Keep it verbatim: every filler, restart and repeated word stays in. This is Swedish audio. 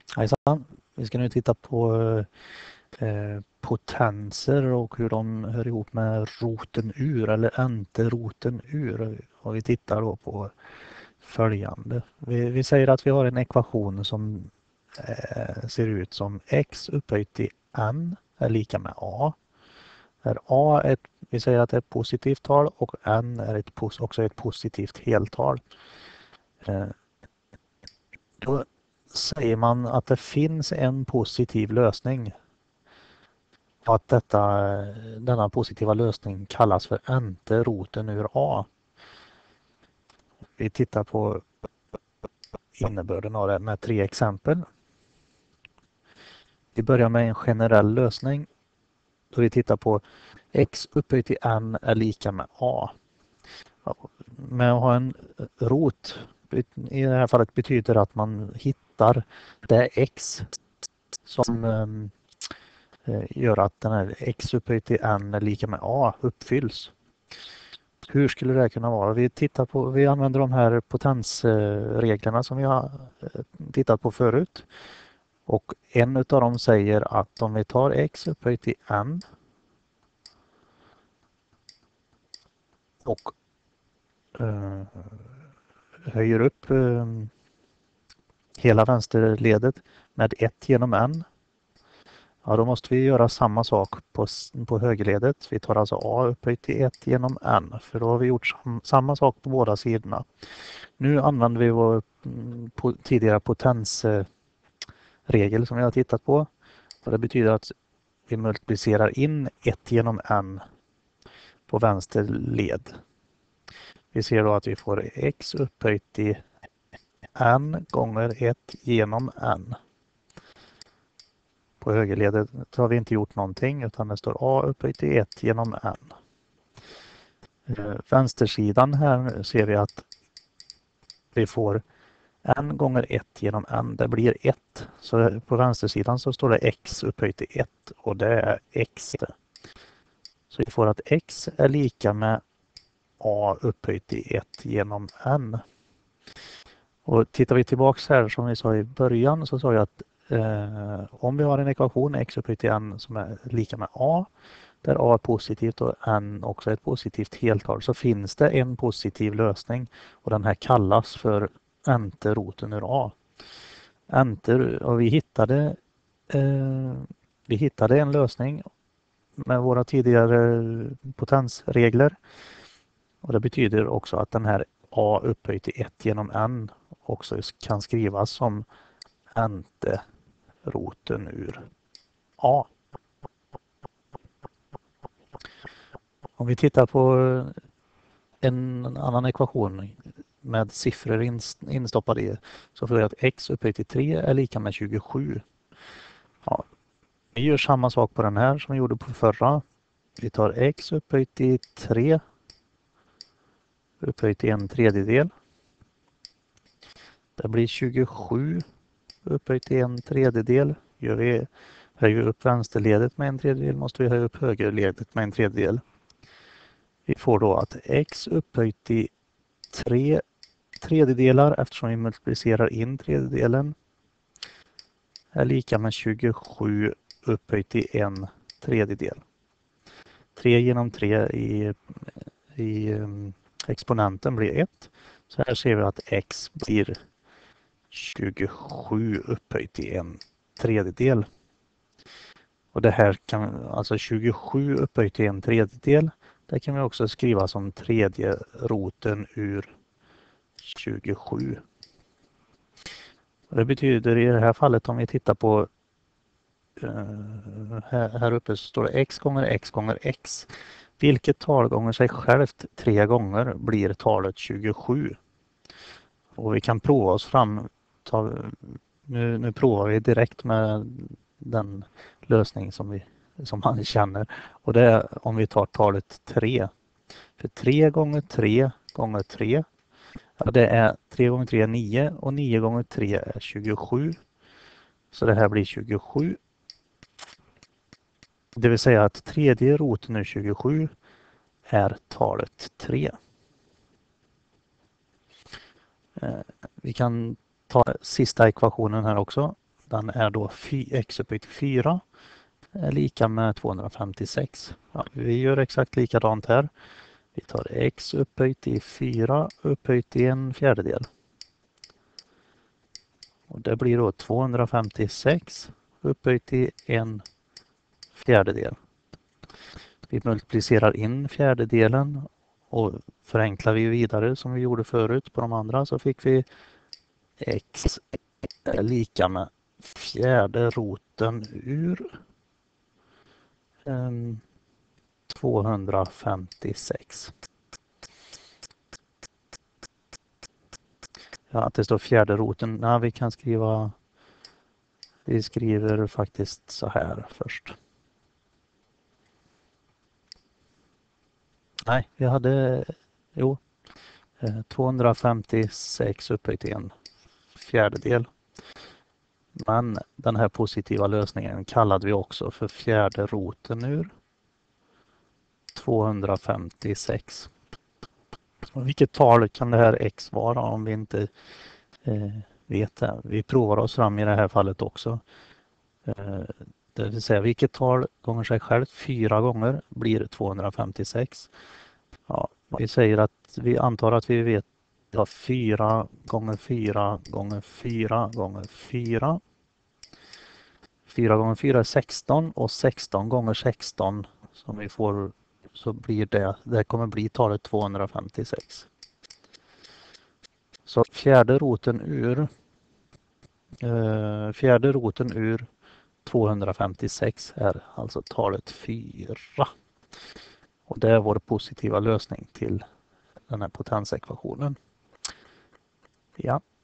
Hejsan. Vi ska nu titta på eh, potenser och hur de hör ihop med roten ur eller enteroten ur. Och vi tittar då på följande. Vi, vi säger att vi har en ekvation som eh, ser ut som x upphöjt till n är lika med a. Där a är ett, vi säger att det är ett positivt tal och n är ett, också ett positivt heltal. Eh, då säger man att det finns en positiv lösning och att detta, denna positiva lösning kallas för enteroten ur a. Vi tittar på innebörden av det med tre exempel. Vi börjar med en generell lösning då vi tittar på x upphöjt till n är lika med a. Med att ha en rot i det här fallet betyder att man hittar det x som gör att den här x upphöjt till n är lika med a uppfylls. Hur skulle det kunna vara? Vi tittar på, vi använder de här potensreglerna som vi har tittat på förut. Och en av dem säger att om vi tar x upphöjt till n och uh, höjer upp uh, hela vänsterledet med ett genom n, ja, då måste vi göra samma sak på, på högerledet. Vi tar alltså a upphöjt till ett genom n, för då har vi gjort sam, samma sak på båda sidorna. Nu använder vi vår på, tidigare potensregel som vi har tittat på. Och det betyder att vi multiplicerar in ett genom n på vänster led. Vi ser då att vi får x upphöjt till n gånger ett genom n. På högerledet har vi inte gjort någonting utan det står a upphöjt till ett genom n. Vänstersidan här ser vi att vi får n gånger ett genom n, det blir ett. Så på vänstersidan så står det x upphöjt till ett och det är x. Så vi får att x är lika med a upphöjt till ett genom n. Och tittar vi tillbaks här som vi sa i början så sa jag att eh, om vi har en ekvation x upphöjt till n som är lika med a, där a är positivt och n också är ett positivt heltal, så finns det en positiv lösning och den här kallas för enteroten ur a. Enter, och vi hittade, eh, vi hittade en lösning med våra tidigare potensregler. Och det betyder också att den här a upphöjt till ett genom n också kan skrivas som enteroten ur a. Om vi tittar på en annan ekvation med siffror instoppade i så får vi att x upphöjt till tre är lika med tjugosju. Ja, vi gör samma sak på den här som vi gjorde på förra. Vi tar x upphöjt till tre upphöjt till en tredjedel. Det blir tjugosju upphöjt till en tredjedel. Gör vi, höjer vi upp vänsterledet med en tredjedel måste vi höja upp högerledet med en tredjedel. Vi får då att x upphöjt till tre tredjedelar eftersom vi multiplicerar in tredjedelen är lika med tjugosju upphöjt till en tredjedel. tre genom tre i, i um, exponenten blir ett. Så här ser vi att x blir tjugosju upphöjt till en tredjedel. Och det här kan alltså tjugosju upphöjt till en tredjedel. Det kan vi också skriva som tredje roten ur tjugosju. Och det betyder i det här fallet om vi tittar på uh, här, här uppe så står det x gånger x gånger x. Vilket tal gånger sig självt tre gånger blir talet tjugosju. Och vi kan prova oss fram. Ta, nu, nu provar vi direkt med den lösning som, vi, som man känner. Och det är om vi tar talet tre. För tre gånger tre gånger tre. Ja, det är tre gånger tre är nio och nio gånger tre är tjugosju. Så det här blir tjugosju. Det vill säga att tredje roten ur tjugosju är talet tre. Vi kan ta sista ekvationen här också. den är då x upphöjt till fyra är lika med tvåhundrafemtiosex. Ja, vi gör exakt likadant här. Vi tar x upphöjt till fyra upphöjt till en fjärdedel. Och det blir då tvåhundrafemtiosex upphöjt till en fjärdedel. Vi multiplicerar in fjärdedelen och förenklar vi vidare som vi gjorde förut på de andra, så fick vi x är lika med fjärde roten ur um, tvåhundrafemtiosex. Ja, att det står fjärde roten. Nej, vi kan skriva, vi skriver faktiskt så här först. Nej, vi hade, jo, tvåhundrafemtiosex upphöjt till en fjärdedel. Men den här positiva lösningen kallade vi också för fjärde roten ur tvåhundrafemtiosex. Och vilket tal kan det här x vara om vi inte eh, vet det? Vi provar oss fram i det här fallet också. Eh, det vill säga vilket tal gånger sig självt fyra gånger blir tvåhundrafemtiosex. Ja, vi säger att vi antar att vi vet att fyra gånger fyra gånger fyra gånger fyra. fyra gånger fyra är sexton och sexton gånger sexton som vi får, så blir det, det kommer bli talet tvåhundrafemtiosex. Så fjärde roten ur eh, fjärde roten ur tvåhundrafemtiosex är alltså talet fyra. Och det är vår positiva lösning till den här potensekvationen. Ja.